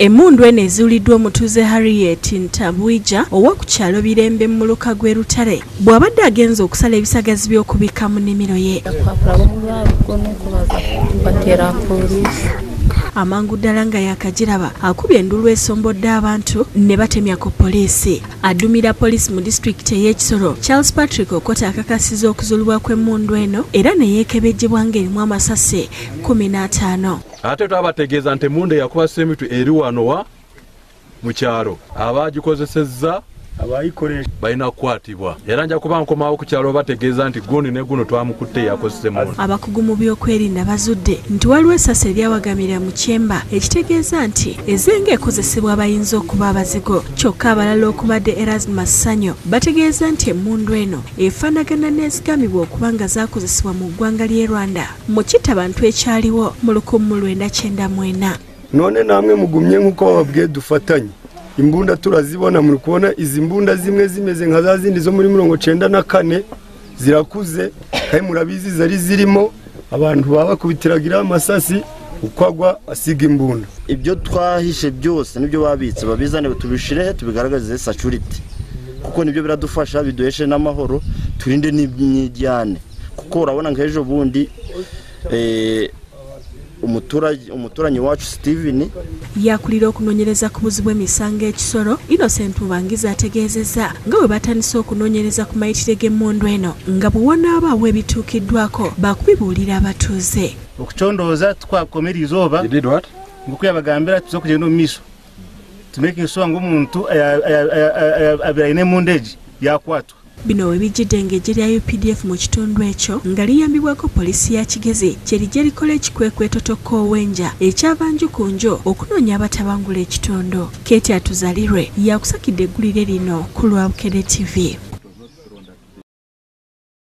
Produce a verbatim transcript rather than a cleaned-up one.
Emmundu eno ezuuliddwa omutuuze Harriet Ntabwija owa ku kyalo Birembe mu Luka gwe Rutale bw'abadde agenza okusala ebisagazi by'okubika mu nnimiro ye. Amangu ddala nga yakagiraba akubye endulu esombodde abantu ne batemya ku poliisi. Addumira poliisi mu disitulikiti ey'e Kisoro Charles Patrick Okota akakasiza okuzuulibwa kw'emmundu eno era ne yeekebejjebwa ng'erimu amasasi kumi n'ataano. Ate twabategeeza nti emmundu yakuba semitu eri wano wa mu kyalo abaagikozesezza abayikoresha balina kukwatibwa era nja kuba nkomawo ku kyalo bategeeza nti gundi ne guno twamukutte yakozesa emmundu. Abakugu mu by'okwerinda bazudde nti waliwo essasi eryawagamira mu kyemba ekitegeeza nti ezenga ekozesebwa abayinza okuba abazigo kyokka abalala okubadde Erasmus Sanyo bategeeza nti emmundu eno efaanagana n'ezigamibwa okuba nga zaakozesebwa mu ggwanga ly'e Rwanda mu kittabantu ekyaliwo mu lukumi mu lwenda kyenda mu ena. None namwe mugumye nk'uko bababwiye dufatanye. Imbunda turazibona muri kubona izi mbunda zimwe zimeze nka za zindi zo muri mirongo cyenda na kane zirakuze kandi murabizi zari zirimo abantu baba kubitiragira amasasi ukwagwa asiga imbunda. Ibyo twahishe byose nibyo babitse babizane tubishire tubigaragaze security kuko nibyo biradufasha biduheshe n'amahoro turinde n'imyijyane kuko urabona nkejo bundi eh umuturage umuturanyi wacu Steven yakulira okunonyereza ku buzibu bw'emisango e Kisoro. Innocent Mubangiza ategeezezza nga bwe batandise okunonyereza ku mayitire g'emmundu eno nga bw'ona abaawo ebituukiddwako bakubibuulira abatuuze. Okuchondooza twakomeriza oba nguko yabagambira tuza kugenda mu miso tumeke sure ngo omuntu abirayine emmundu egi yakwatwa. Bino we bijjidde ng'eggye lya U P D F mu kitundu ekyo nga liyambibwako poliisi ya Kigezi kye lijja likola ekikwekweto Koowenja ekyava nju ku nju okunoonya abatabangula ekitundu. Keeti Atuzalirwe yakusakidde eggulire lino ku lwa Bukedde T V.